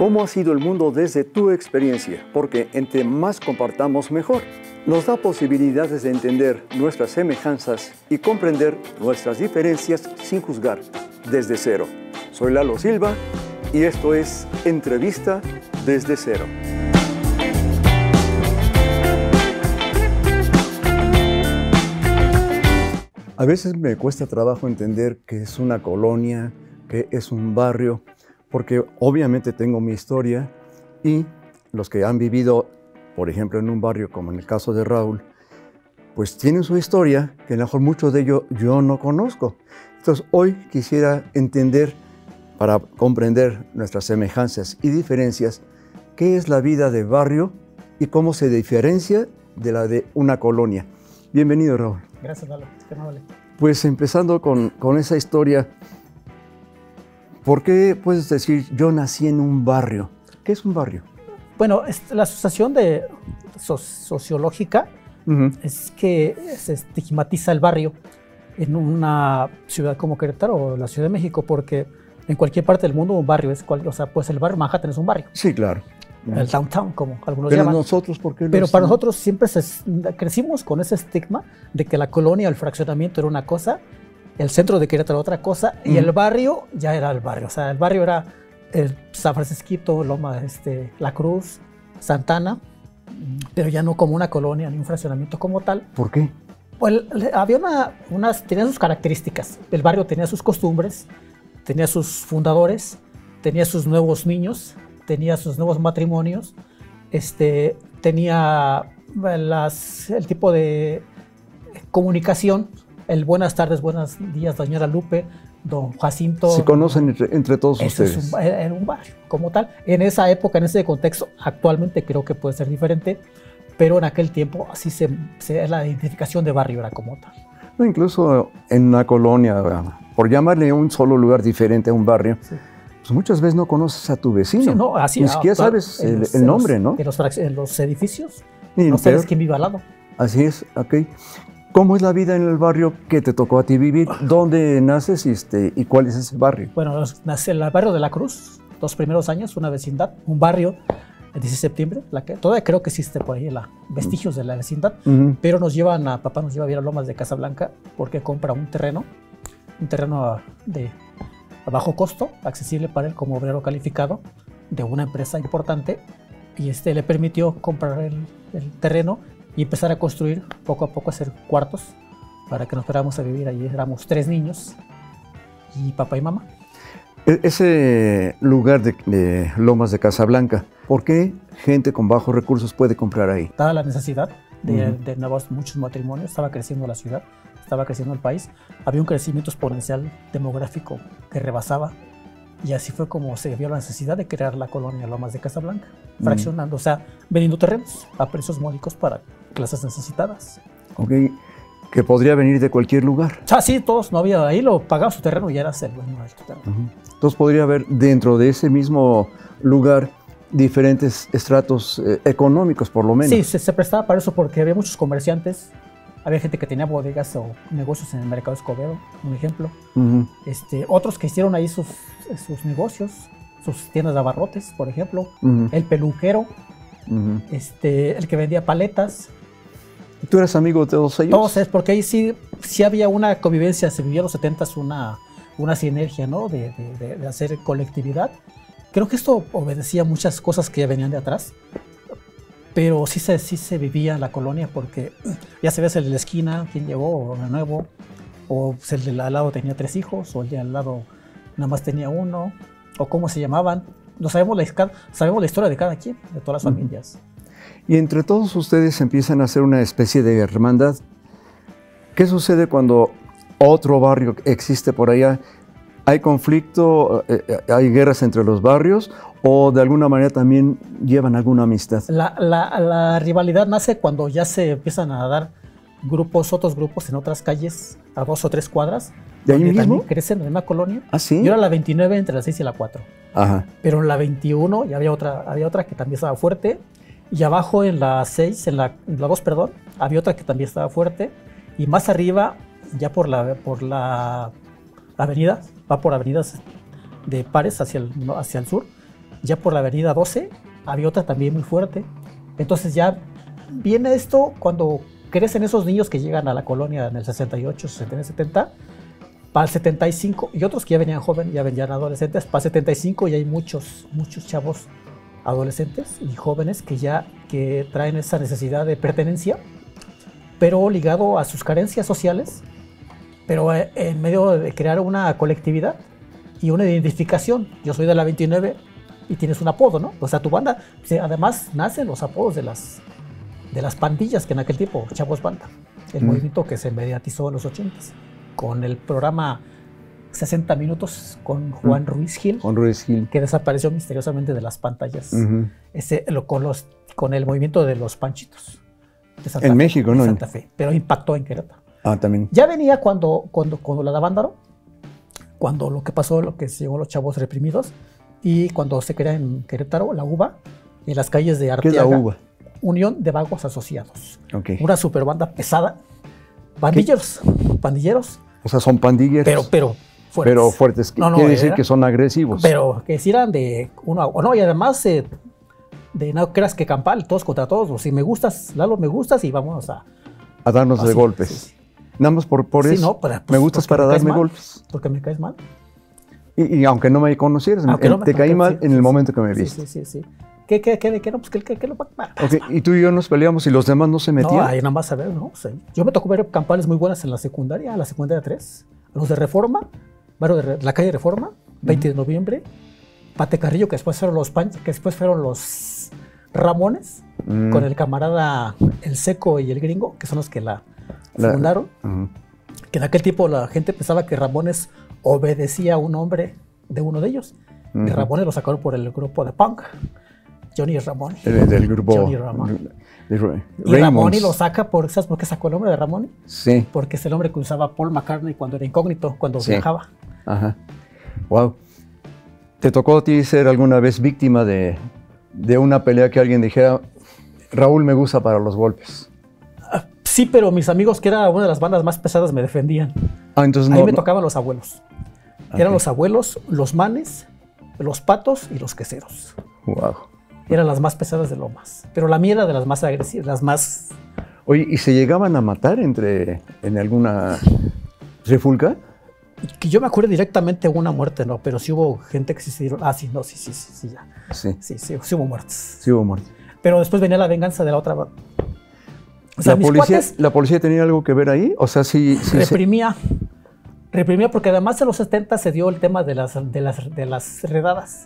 ¿Cómo ha sido el mundo desde tu experiencia? Porque entre más compartamos, mejor. Nos da posibilidades de entender nuestras semejanzas y comprender nuestras diferencias sin juzgar, desde cero. Soy Lalo Silva y esto es Entrevista desde Cero. A veces me cuesta trabajo entender qué es una colonia, qué es un barrio, porque obviamente tengo mi historia y los que han vivido, por ejemplo, en un barrio como en el caso de Raúl, pues tienen su historia que a lo mejor mucho de ello yo no conozco. Entonces hoy quisiera entender, para comprender nuestras semejanzas y diferencias, qué es la vida de barrio y cómo se diferencia de la de una colonia. Bienvenido, Raúl. Gracias, Lalo. Qué amable. Pues empezando con esa historia, ¿por qué puedes decir yo nací en un barrio? ¿Qué es un barrio? Bueno, la asociación sociológica es que se estigmatiza el barrio en una ciudad como Querétaro o la Ciudad de México, porque en cualquier parte del mundo un barrio es pues el barrio Manhattan es un barrio. Sí, claro. El downtown, como algunos Pero llaman. Nosotros, ¿por qué? Pero para nosotros siempre crecimos con ese estigma de que la colonia, el fraccionamiento era una cosa, el centro de Querétaro otra cosa, y el barrio ya era el barrio. O sea, el barrio era el San Francisquito, Loma, La Cruz, Santana, pero ya no como una colonia ni un fraccionamiento como tal. ¿Por qué? Pues había tenía sus características. El barrio tenía sus costumbres, tenía sus fundadores, tenía sus nuevos niños, tenía sus nuevos matrimonios, tenía el tipo de comunicación, el buenas tardes, buenos días, doña Lupe, don Jacinto. Se conocen entre todos ustedes. Era un barrio como tal. En esa época, en ese contexto, actualmente creo que puede ser diferente, pero en aquel tiempo así la identificación de barrio era como tal. No, incluso en una colonia, por llamarle un solo lugar diferente a un barrio, sí, pues muchas veces no conoces a tu vecino. Sí, no, así, ni siquiera sabes el nombre, ¿no? En los edificios no sabes quién vive al lado. Así es, ok. ¿Cómo es la vida en el barrio que te tocó a ti vivir? ¿Dónde naces y cuál es ese barrio? Bueno, nací en el barrio de La Cruz, los primeros años, una vecindad, un barrio, el 16 de septiembre, todavía creo que existe por ahí vestigios de la vecindad, pero papá nos lleva a ir a Lomas de Casablanca porque compra un terreno de bajo costo, accesible para él como obrero calificado de una empresa importante, y le permitió comprar el terreno y empezar a construir poco a poco, hacer cuartos para que nos fuéramos a vivir allí. Éramos 3 niños y papá y mamá. Ese lugar de Lomas de Casablanca, ¿por qué gente con bajos recursos puede comprar ahí? Dada la necesidad de muchos matrimonios, estaba creciendo la ciudad, estaba creciendo el país, había un crecimiento exponencial demográfico que rebasaba, y así fue como se vio la necesidad de crear la colonia Lomas de Casablanca, fraccionando, o sea, vendiendo terrenos a precios módicos para clases necesitadas. Ok, que podría venir de cualquier lugar. O sea, sí, todos, no había, ahí lo pagaba su terreno y eras el dueño del terreno. Entonces podría haber dentro de ese mismo lugar diferentes estratos económicos, por lo menos. Sí, se prestaba para eso porque había muchos comerciantes. Había gente que tenía bodegas o negocios en el mercado Escobedo, un ejemplo. Otros que hicieron ahí sus negocios, sus tiendas de abarrotes, por ejemplo. El peluquero, el que vendía paletas. ¿Tú eres amigo de todos ellos? Todos, porque ahí sí había una convivencia, se vivía en los 70s una sinergia, ¿no? de hacer colectividad. Creo que esto obedecía a muchas cosas que ya venían de atrás. Pero sí se vivía la colonia porque ya se ve el de la esquina, quién llegó, o de nuevo, o el de al lado tenía 3 hijos, o el de al lado nada más tenía 1, o cómo se llamaban. No sabemos la historia de cada quien, de todas las familias. Y entre todos ustedes empiezan a hacer una especie de hermandad. ¿Qué sucede cuando otro barrio existe por allá? ¿Hay conflicto, hay guerras entre los barrios o de alguna manera también llevan alguna amistad? La rivalidad nace cuando ya se empiezan a dar otros grupos en otras calles a 2 o 3 cuadras. ¿De ahí mismo? Crecen en una colonia. ¿Ah, sí? Yo era la 29 entre la 6 y la 4. Ajá. Pero en la 21 ya había otra que también estaba fuerte. Y abajo en la 6, en la 2, perdón, había otra que también estaba fuerte. Y más arriba, ya por la avenida, va por avenidas de pares hacia el sur, ya por la avenida 12 había otra también muy fuerte. Entonces ya viene esto cuando crecen esos niños que llegan a la colonia en el 68, 69, 70, para el 75, y otros que ya venían jóvenes, ya venían adolescentes, para el 75 ya hay muchos chavos adolescentes y jóvenes que traen esa necesidad de pertenencia, pero ligado a sus carencias sociales, pero en medio de crear una colectividad y una identificación. Yo soy de la 29 y tienes un apodo, ¿no? O sea, tu banda, además nacen los apodos de las pandillas que en aquel tiempo, Chavos Banda, el movimiento que se mediatizó en los 80s, con el programa 60 Minutos con Juan Ruiz Gil, que desapareció misteriosamente de las pantallas, con el movimiento de los Panchitos. De Santa en Fe, México, ¿no? Santa Fe, pero impactó en Querétaro. Ah, también. Ya venía cuando la da Vándaro, cuando lo que pasó, lo que se llegó los chavos reprimidos, y cuando se crea en Querétaro la UVA, en las calles de Arteaga. ¿Qué es la UVA? Unión de Vagos Asociados. Okay. Una super banda pesada. Pandilleros. O sea, son pandillas. Pero fuertes. Pero fuertes. Quiere decir que son agresivos. Pero que si eran de uno o no, y además de no creas que campal, todos contra todos. O si me gustas, Lalo, me gustas y vamos a darnos de golpes. Sí. Nada más por sí, eso. No, pues, me gustas para darme golpes. Porque me caes mal. Y aunque no me conocieras, te caí mal en el momento que me viste. Sí. ¿Qué no? Pues que lo okay. Y tú y yo nos peleamos y los demás no se metían. No, ahí nada más a ver, ¿no? Sí. Yo me tocó ver campales muy buenas en la secundaria 3. Los de Reforma, la calle Reforma, 20 de noviembre. Pate Carrillo, que después fueron los Ramones, con el camarada El Seco y el Gringo, que son los que la fundaron. Que en aquel tiempo la gente pensaba que Ramones obedecía a un hombre de uno de ellos. Y Ramones lo sacaron por el grupo de punk. Johnny Ramone. Del grupo. Johnny Ramone. Y Ramone lo saca ¿sabes por qué sacó el nombre de Ramone? Sí. Porque es el hombre que usaba Paul McCartney cuando era incógnito, cuando viajaba. Ajá. Wow. ¿Te tocó a ti ser alguna vez víctima de una pelea que alguien dijera, Raúl me gusta para los golpes? Sí, pero mis amigos, que era una de las bandas más pesadas, me defendían. Entonces Ahí me tocaban los abuelos. Okay. Eran los abuelos, los manes, los patos y los queseros. Wow. Eran las más pesadas de Lomas. Pero la mía era de las más agresivas, las más... Oye, ¿y se llegaban a matar en alguna trifulca? Que yo me acuerdo directamente de una muerte, no, pero sí hubo gente que sí se dieron... sí, ya. Sí hubo muertes. Sí hubo muertes. Pero después venía la venganza de la otra... O sea, ¿La policía tenía algo que ver ahí? O sea, sí reprimía porque además en los 70 se dio el tema de las redadas.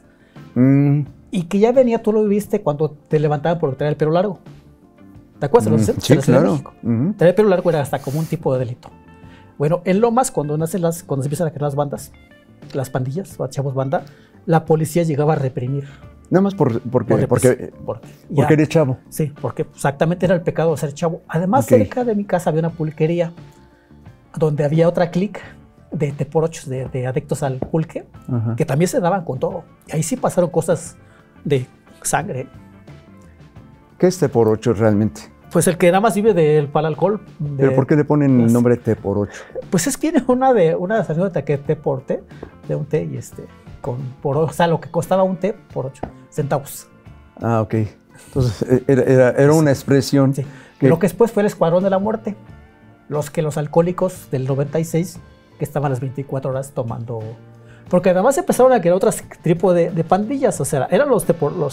Y que ya venía, tú lo viste cuando te levantaban por traer el pelo largo. ¿Te acuerdas? Sí, claro. Traer el pelo largo era hasta como un tipo de delito. Bueno, en Lomas, cuando se empiezan a crear las bandas, las pandillas, Chavos Banda, la policía llegaba a reprimir. Nada más porque eres chavo. Sí, porque exactamente era el pecado de ser chavo. Además, cerca de mi casa había una pulquería donde había otra clique de teporochos, de adictos al pulque, que también se daban con todo. Y ahí sí pasaron cosas de sangre. ¿Qué es teporocho realmente? Pues el que nada más vive para el alcohol. ¿Pero por qué le ponen el nombre teporocho? Pues es que viene una anécdota que té por té, de un té y o sea, lo que costaba un té por 8 centavos. Ah, ok. Entonces era una expresión. Sí. Lo que después fue el Escuadrón de la Muerte. Los alcohólicos del 96 que estaban las 24 horas tomando. Porque además empezaron a crear otros tipos de pandillas. O sea, eran los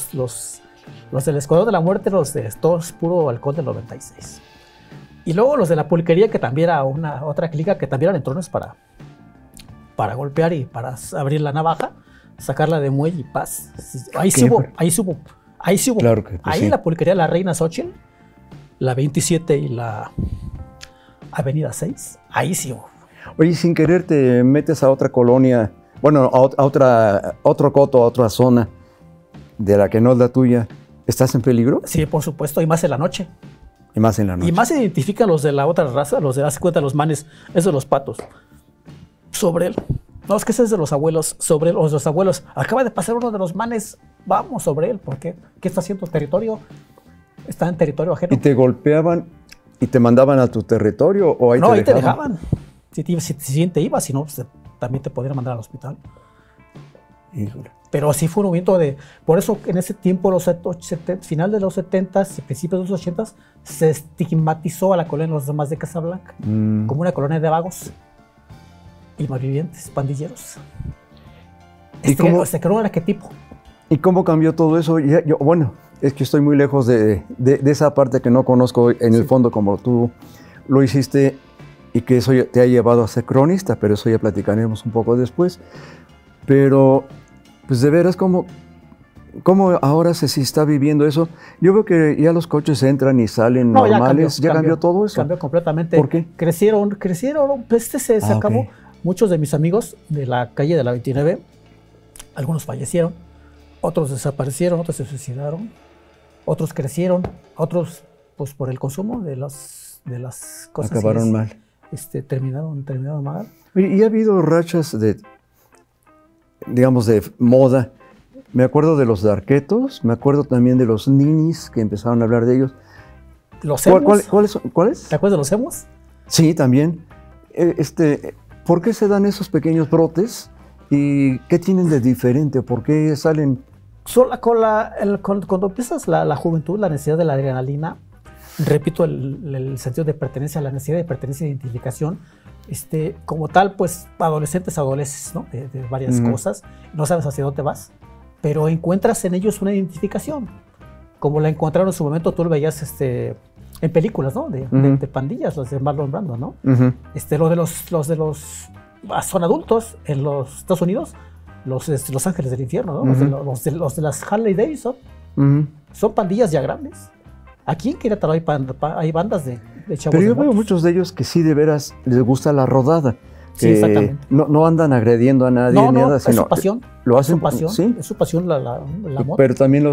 del Escuadrón de la Muerte, los de todos puro alcohol del 96. Y luego los de la pulquería, que también era otra clica, que también eran entrones para golpear y para abrir la navaja, sacarla de muelle y paz. Ahí sí hubo. Claro que ahí sí. La pulquería La Reina Xochitl, la 27 y la Avenida 6, ahí sí hubo. Oye, sin querer te metes a otra colonia, bueno, a otro coto, a otra zona de la que no es la tuya. ¿Estás en peligro? Sí, por supuesto, y más en la noche. Y más en la noche. Y más se identifican los de la otra raza, los de las cuenta, los manes, esos los patos. Sobre él. No, es que ese es de los abuelos. Sobre él, los abuelos. Acaba de pasar uno de los manes. Vamos sobre él. ¿Por qué? ¿Qué está haciendo territorio? Está en territorio ajeno. ¿Y te golpeaban y te mandaban a tu territorio o ahí te dejaban? Si te ibas, si no, pues, también te podrían mandar al hospital. Híjole. Pero sí fue un movimiento de... Por eso en ese tiempo, final de los 70s y principios de los 80s, se estigmatizó a la colonia de los demás de Casablanca como una colonia de vagos y malvivientes, pandilleros. Se creó un arquetipo. ¿Y cómo cambió todo eso? Bueno, es que estoy muy lejos de esa parte que no conozco en el fondo como tú lo hiciste y que eso te ha llevado a ser cronista, pero eso ya platicaremos un poco después. Pero, pues de veras, ¿cómo ahora se está viviendo eso? Yo veo que ya los coches entran y salen normales. ¿Ya cambió todo eso? Cambió completamente. ¿Por qué? Crecieron. Pues se acabó. Okay. Muchos de mis amigos de la calle de la 29, algunos fallecieron, otros desaparecieron, otros se suicidaron, otros crecieron, otros, pues por el consumo de las cosas. Acabaron mal. Terminaron mal. Y ha habido rachas digamos, de moda. Me acuerdo de los darquetos, me acuerdo también de los ninis, que empezaron a hablar de ellos. ¿Los emos? ¿Cuáles? ¿Te acuerdas de los emos? Sí, también. ¿Por qué se dan esos pequeños brotes? ¿Y qué tienen de diferente? ¿Por qué salen? Cuando empiezas la juventud, la necesidad de la adrenalina, repito, el sentido de pertenencia, la necesidad de pertenencia e identificación, como tal, pues adolescentes, ¿no? De varias cosas, no sabes hacia dónde vas, pero encuentras en ellos una identificación, como la encontraron en su momento, tú lo veías en películas, ¿no? De pandillas, los de Marlon Brando, ¿no? Los de los son adultos en los Estados Unidos, los Ángeles del Infierno, ¿no? Los de las Harley Davidson, son pandillas ya grandes. Aquí en Querétaro hay bandas de chavos. Pero yo veo muchos de ellos que sí de veras les gusta la rodada. Sí, exactamente. No andan agrediendo a nadie. No, ni nada, es su pasión. Lo hacen es su pasión, ¿sí? Es su pasión la moto. Pero también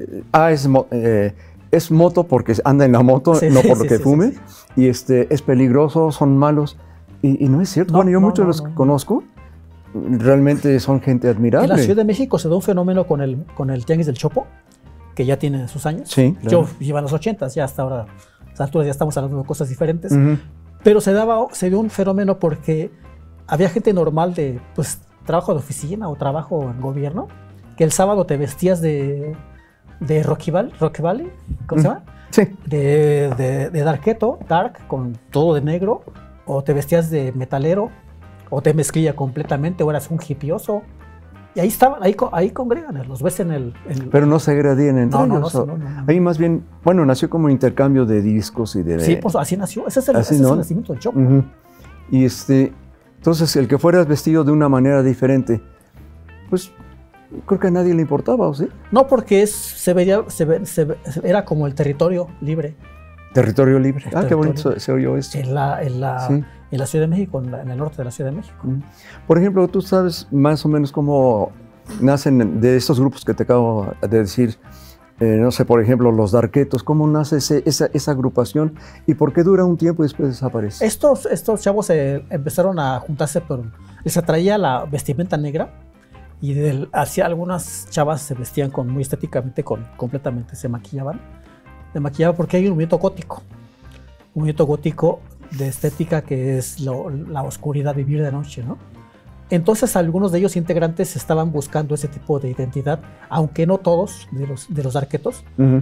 es moto porque anda en la moto, no por lo que fume. Sí. Y es peligroso, son malos. Y no es cierto. Bueno, yo muchos de los que conozco realmente son gente admirable. En la Ciudad de México se da un fenómeno con el Tianguis del Chopo, que ya tiene sus años. Sí, claro. Yo llevo a los 80s, ya hasta ahora, a estas alturas ya estamos hablando de cosas diferentes. Pero se dio un fenómeno porque había gente normal de trabajo de oficina o trabajo en gobierno, que el sábado te vestías de Rocky Valley, ¿cómo se llama? Sí. De dark, con todo de negro, o te vestías de metalero, o te mezclilla completamente, o eras un hipioso. Y ahí estaban, ahí congregan, los ves en el... Pero no se agredían entre ellos. No. Ahí más bien, bueno, nació como intercambio de discos y de... Sí, pues así nació, ese es el nacimiento del Chopo. Y entonces el que fueras vestido de una manera diferente, pues creo que a nadie le importaba, ¿o sí? No, porque era como el territorio libre. Territorio libre. Qué bonito se oyó esto. En la Ciudad de México, en el norte de la Ciudad de México. Por ejemplo, tú sabes más o menos cómo nacen de estos grupos que te acabo de decir, no sé, por ejemplo, los darquetos, ¿cómo nace esa agrupación y por qué dura un tiempo y después desaparece? Estos chavos empezaron a juntarse, pero les atraía la vestimenta negra y hacia algunas chavas se vestían muy estéticamente, completamente se maquillaban. Porque hay un movimiento gótico de estética que es la oscuridad, vivir de noche, ¿no? Entonces algunos de ellos integrantes estaban buscando ese tipo de identidad, aunque no todos de los darquetos.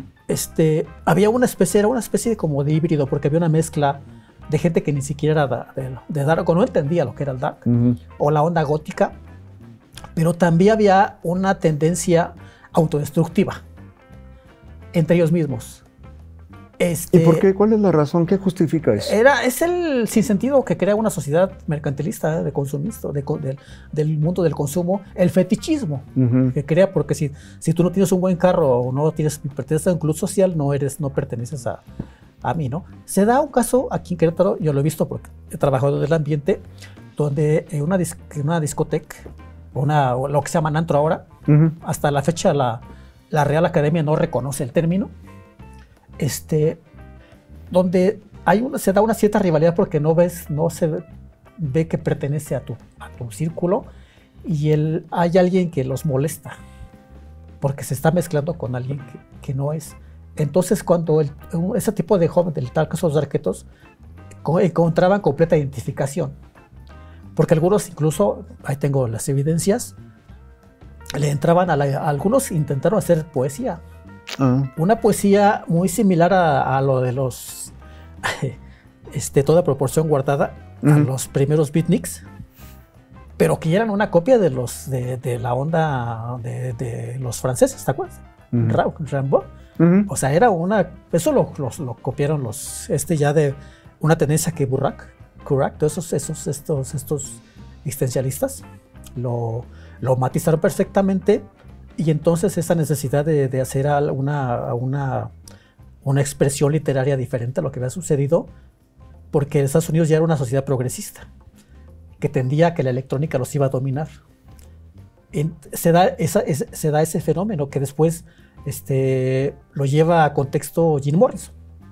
Había era una especie como de híbrido, porque había una mezcla de gente que ni siquiera era de dark, o no entendía lo que era el dark, o la onda gótica, pero también había una tendencia autodestructiva entre ellos mismos. ¿Y por qué? ¿Cuál es la razón? ¿Qué justifica eso? Es el sinsentido que crea una sociedad mercantilista, de consumista, del mundo del consumo, el fetichismo que crea, porque si tú no tienes un buen carro o no perteneces a un club social, no perteneces a mí, ¿no? Se da un caso aquí en Querétaro, yo lo he visto porque he trabajado en el ambiente, donde en una discoteca, lo que se llama antro ahora, hasta la fecha la Real Academia no reconoce el término, donde se da una cierta rivalidad porque no se ve que pertenece a tu círculo y hay alguien que los molesta porque se está mezclando con alguien que no es. Entonces cuando ese tipo de jóvenes, del tal caso los darquetos, encontraban completa identificación, porque algunos incluso, ahí tengo las evidencias, le entraban algunos intentaron hacer poesía. Ah. Una poesía muy similar a lo de los, toda proporción guardada, a los primeros beatniks, pero que eran una copia de la onda de los franceses, ¿te acuerdas? Rimbaud. O sea, era eso lo copiaron ya de una tendencia que Curac, todos estos existencialistas, lo matizaron perfectamente, y entonces esa necesidad de hacer una expresión literaria diferente a lo que había sucedido, porque Estados Unidos ya era una sociedad progresista, que tendía a que la electrónica los iba a dominar. Se da ese fenómeno que después lo lleva a contexto Jim Morrison.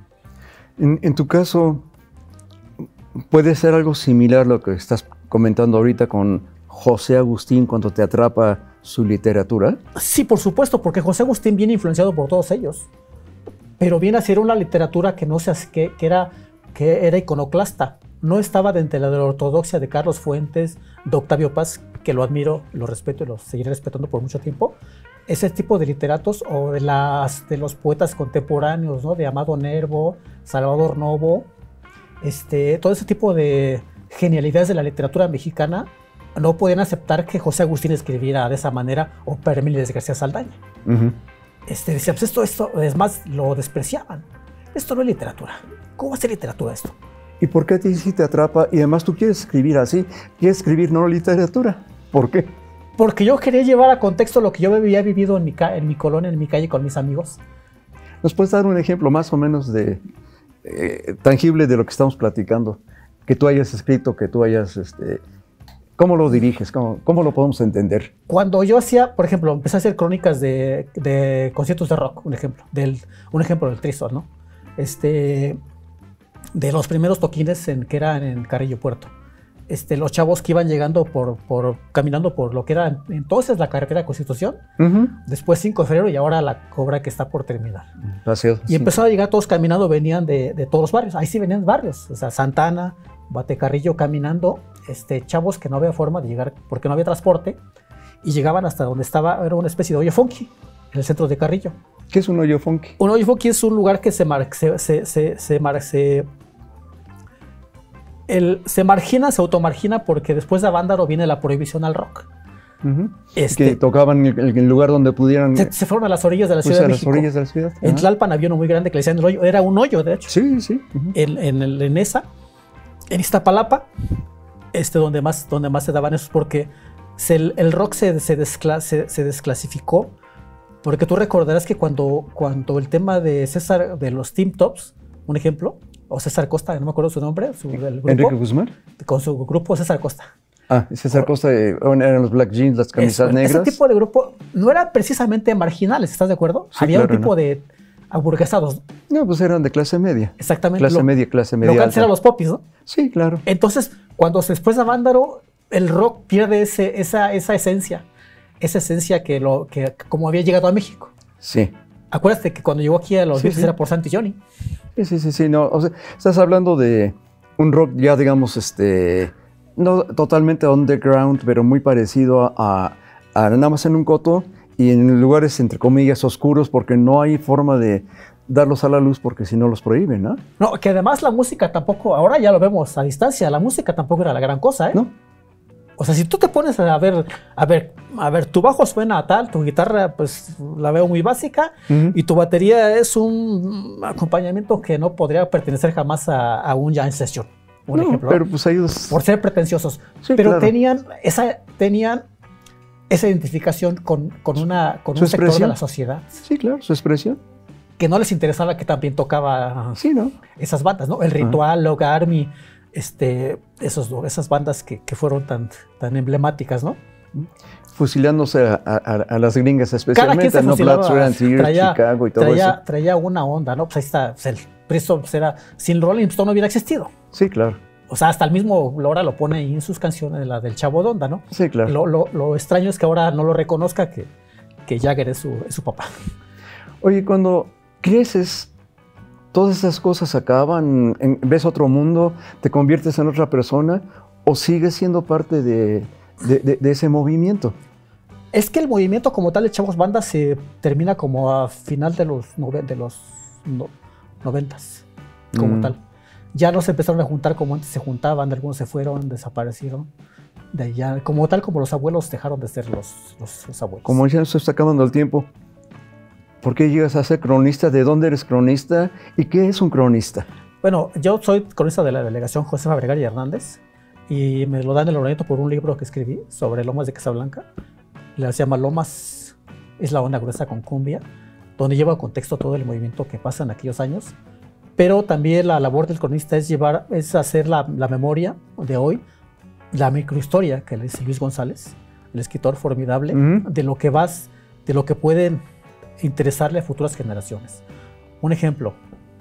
En tu caso, ¿puede ser algo similar a lo que estás comentando ahorita con José Agustín cuando te atrapa su literatura? Sí, por supuesto, porque José Agustín viene influenciado por todos ellos, pero viene a ser una literatura que era iconoclasta. No estaba dentro de la ortodoxia de Carlos Fuentes, de Octavio Paz, que lo admiro, lo respeto y lo seguiré respetando por mucho tiempo. Ese tipo de literatos, o de los poetas contemporáneos, ¿no? De Amado Nervo, Salvador Novo, todo ese tipo de genialidades de la literatura mexicana no podían aceptar que José Agustín escribiera de esa manera, o Parménides García Saldaña. Decían, pues esto es más, lo despreciaban. Esto no es literatura. ¿Cómo va a ser literatura esto? ¿Y por qué a ti sí te atrapa? Y además tú quieres escribir así, quieres escribir no literatura. ¿Por qué? Porque yo quería llevar a contexto lo que yo había vivido en mi colonia, en mi calle, con mis amigos. ¿Nos puedes dar un ejemplo más o menos tangible de lo que estamos platicando? Que tú hayas escrito, que tú hayas... ¿Cómo lo diriges? ¿Cómo lo podemos entender? Cuando yo hacía, por ejemplo, empecé a hacer crónicas de conciertos de rock, un ejemplo del Tristor, ¿no? De los primeros toquines que eran en Carrillo Puerto. Los chavos que iban llegando caminando por lo que era entonces la carretera de Constitución, después 5 de febrero y ahora la obra que está por terminar. Paseo, y empezaron a llegar todos caminando, venían de todos los barrios, ahí sí venían barrios, o sea, Santana, Batecarrillo, caminando, chavos que no había forma de llegar porque no había transporte, y llegaban hasta donde estaba, era una especie de hoyo funky, en el centro de Carrillo. ¿Qué es un hoyo funky? Un hoyo funky es un lugar que se automargina porque después de Avándaro viene la prohibición al rock. Que tocaban en el lugar donde pudieran... Se fueron a las orillas de la Ciudad de México. A las orillas de la ciudad. En Tlalpan había uno muy grande que le decían el hoyo. Era un hoyo, de hecho. Sí, sí. En Iztapalapa, donde más se daban esos, porque el rock se desclasificó. Porque tú recordarás que cuando el tema de César, de los Tim Tops, un ejemplo, o César Costa, no me acuerdo su nombre, el grupo, Enrique Guzmán. Con su grupo César Costa. César Costa, eran los black jeans, las camisas negras. Ese tipo de grupo no era precisamente marginales, ¿estás de acuerdo? Sí, había claro, un tipo de aburguesados. No, pues eran de clase media. Exactamente. Clase media Lo que antes eran los popis, ¿no? Sí, claro. Entonces, cuando después de Avándaro, el rock pierde esa esencia. Esa esencia que como había llegado a México. Sí. Acuérdate que cuando llegó aquí a los Beatles era por Santi Johnny. Sí, no, o sea, estás hablando de un rock ya, digamos, no totalmente underground, pero muy parecido a nada más en un coto y en lugares, entre comillas, oscuros, porque no hay forma de darlos a la luz, porque si no los prohíben, ¿no? No, que además la música tampoco, ahora ya lo vemos a distancia, la música tampoco era la gran cosa, ¿eh? No. O sea, si tú te pones a ver, tu bajo suena a tal, tu guitarra pues la veo muy básica, y tu batería es un acompañamiento que no podría pertenecer jamás a un jam session, un ejemplo. Pero pues ellos... Por ser pretenciosos. Sí, pero claro. tenían esa identificación con un sector de la sociedad. Sí, claro, su expresión. Que no les interesaba que también tocaba esas bandas, ¿no? El Ritual, Log Army, esas bandas que fueron tan emblemáticas, ¿no? Fusilándose a las gringas especialmente, cada quien ¿no? Blood, Sweat and Tears, Chicago y todo eso. Traía una onda, ¿no? Pues ahí está, pues el Bristol sin Rolling Stone no hubiera existido. Sí, claro. O sea, hasta el mismo Lora lo pone ahí en sus canciones, la del Chavo Donda, ¿no? Sí, claro. Lo extraño es que ahora no lo reconozca, que Jagger es su papá. Oye, cuando creces, todas esas cosas acaban, ves otro mundo, te conviertes en otra persona, o sigues siendo parte de ese movimiento. Es que el movimiento como tal de Chavos Banda se termina como a final de los 90s, como tal. Ya no se empezaron a juntar como antes se juntaban, algunos se fueron, desaparecieron. De allá, como tal, como los abuelos dejaron de ser los abuelos. Como ya se está acabando el tiempo, ¿por qué llegas a ser cronista? ¿De dónde eres cronista? ¿Y qué es un cronista? Bueno, yo soy cronista de la delegación Josefa Vergara y Hernández y me lo dan el Loreto por un libro que escribí sobre Lomas de Casablanca. Se llama Lomas, es la onda gruesa con cumbia, donde lleva a contexto todo el movimiento que pasa en aquellos años. Pero también la labor del cronista es hacer la memoria de hoy, la microhistoria que le dice Luis González, el escritor formidable, de lo que pueden interesarle a futuras generaciones. Un ejemplo,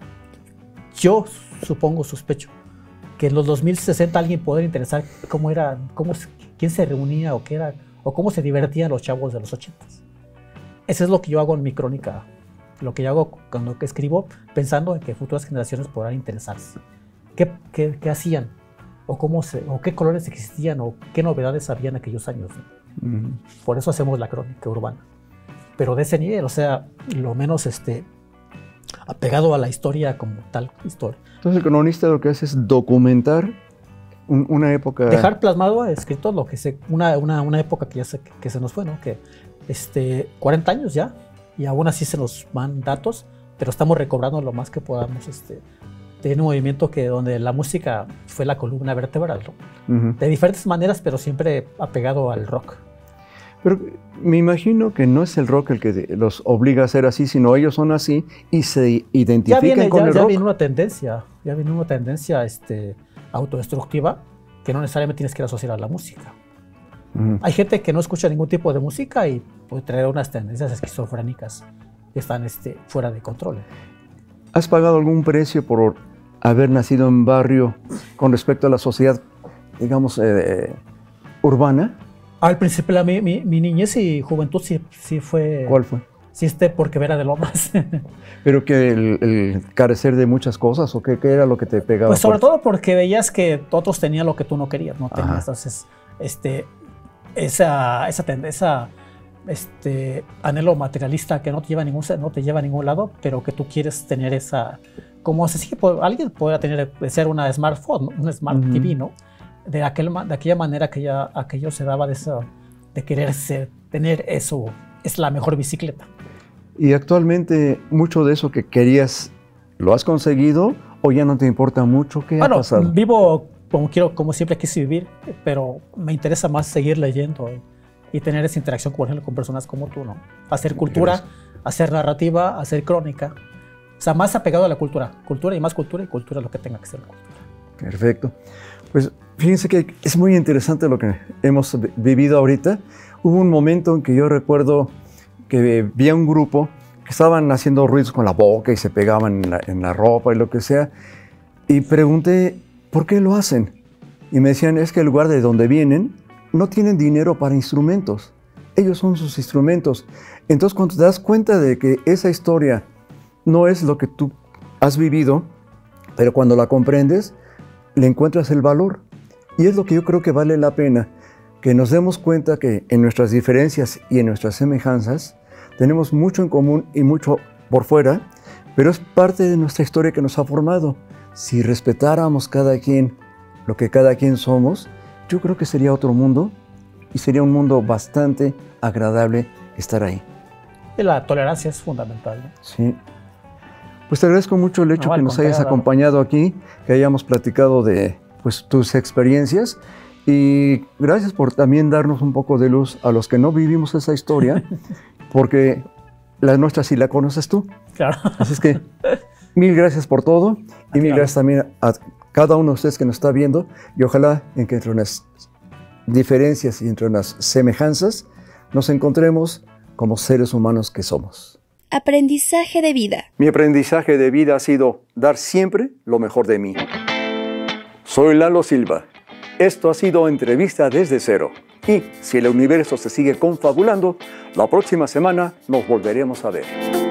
yo sospecho que en los 2060 alguien podría interesar quién se reunía o qué era, o cómo se divertían los chavos de los 80s. Eso es lo que yo hago en mi crónica, lo que yo hago cuando escribo, pensando en que futuras generaciones podrán interesarse. ¿Qué hacían? O qué colores existían, o qué novedades había en aquellos años, ¿no? Por eso hacemos la crónica urbana. Pero de ese nivel, o sea, lo menos apegado a la historia como tal historia. Entonces el cronista lo que hace es documentar una época... Dejar plasmado, escrito, una época que se nos fue, ¿no? Que 40 años ya, y aún así se nos van datos, pero estamos recobrando lo más que podamos de un movimiento donde la música fue la columna vertebral, ¿no? De diferentes maneras, pero siempre apegado al rock. Pero me imagino que no es el rock el que los obliga a ser así, sino ellos son así y se identifican con el rock. Ya viene una tendencia autodestructiva que no necesariamente tienes que asociar a la música. Hay gente que no escucha ningún tipo de música y puede traer unas tendencias esquizofrénicas que están fuera de control. ¿Has pagado algún precio por haber nacido en barrio con respecto a la sociedad, digamos, urbana? Al principio, mi niñez y juventud sí fue... ¿Cuál fue? Sí, porque era de Lomas. ¿Pero que el carecer de muchas cosas o qué era lo que te pegaba? Pues sobre todo porque veías que otros tenían lo que tú no querías, no tenías. Entonces, esa anhelo materialista que no te lleva a ningún lado, pero que tú quieres tener como si alguien pueda ser una smartphone, ¿no? Un smart TV, ¿no? De aquella manera aquello se daba de querer tener eso, es la mejor bicicleta. ¿Y actualmente mucho de eso que querías lo has conseguido o ya no te importa mucho? ¿Qué ha pasado? Vivo como siempre quise vivir, pero me interesa más seguir leyendo y tener esa interacción, por ejemplo, con personas como tú, ¿no? Hacer cultura, hacer narrativa, hacer crónica. O sea, más apegado a la cultura y más cultura, y cultura lo que tenga que ser la cultura. Perfecto. Pues fíjense que es muy interesante lo que hemos vivido ahorita. Hubo un momento en que yo recuerdo que vi a un grupo que estaban haciendo ruidos con la boca y se pegaban en la ropa y lo que sea. Y pregunté, ¿por qué lo hacen? Y me decían, es que el lugar de donde vienen no tienen dinero para instrumentos. Ellos son sus instrumentos. Entonces, cuando te das cuenta de que esa historia no es lo que tú has vivido, pero cuando la comprendes, le encuentras el valor. Y es lo que yo creo que vale la pena, que nos demos cuenta que en nuestras diferencias y en nuestras semejanzas tenemos mucho en común y mucho por fuera, pero es parte de nuestra historia que nos ha formado. Si respetáramos cada quien lo que cada quien somos, yo creo que sería otro mundo y sería un mundo bastante agradable estar ahí. Y la tolerancia es fundamental, ¿no? Sí. Pues te agradezco mucho el hecho que nos hayas acompañado aquí, que hayamos platicado de tus experiencias y gracias por también darnos un poco de luz a los que no vivimos esa historia, porque la nuestra sí la conoces tú. Claro. Así es que mil gracias por todo y mil gracias también a cada uno de ustedes que nos está viendo y ojalá en que entre unas diferencias y entre unas semejanzas nos encontremos como seres humanos que somos. Aprendizaje de vida. Mi aprendizaje de vida ha sido dar siempre lo mejor de mí. Soy Lalo Silva. Esto ha sido Entrevista desde Cero. Y si el universo se sigue confabulando, la próxima semana nos volveremos a ver.